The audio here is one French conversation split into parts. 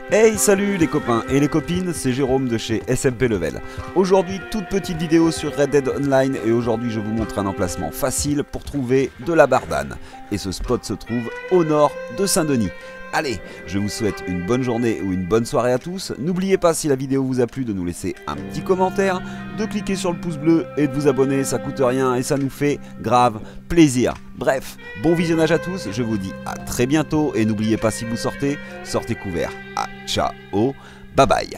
Hey, salut les copains et les copines, c'est Jérôme de chez SMP Level. Aujourd'hui, toute petite vidéo sur Red Dead Online et aujourd'hui je vous montre un emplacement facile pour trouver de la bardane. Et ce spot se trouve au nord de Saint-Denis. Allez, je vous souhaite une bonne journée ou une bonne soirée à tous. N'oubliez pas, si la vidéo vous a plu, de nous laisser un petit commentaire, de cliquer sur le pouce bleu et de vous abonner, ça coûte rien et ça nous fait grave plaisir. Bref, bon visionnage à tous, je vous dis à très bientôt et n'oubliez pas, si vous sortez, sortez couverts. Ah, ciao, bye bye.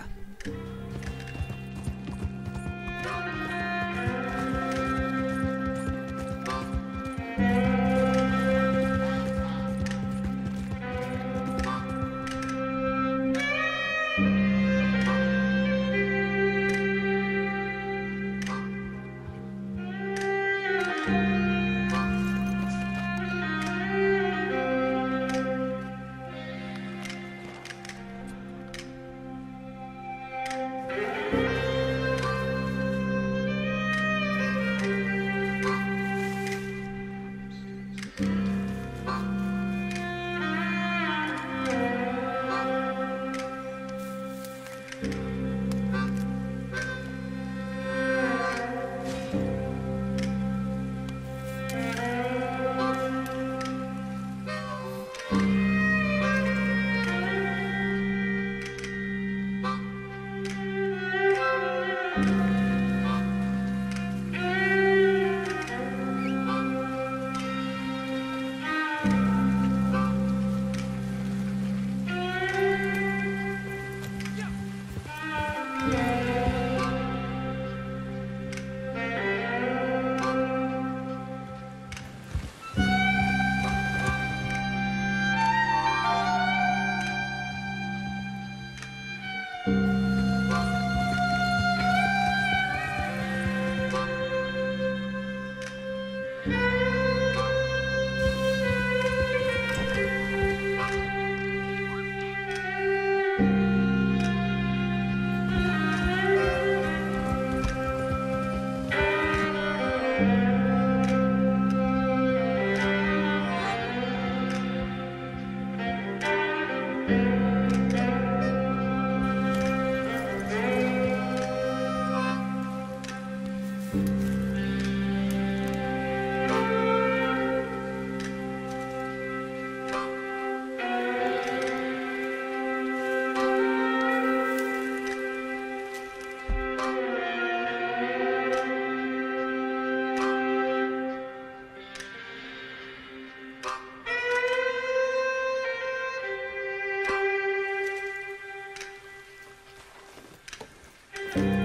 You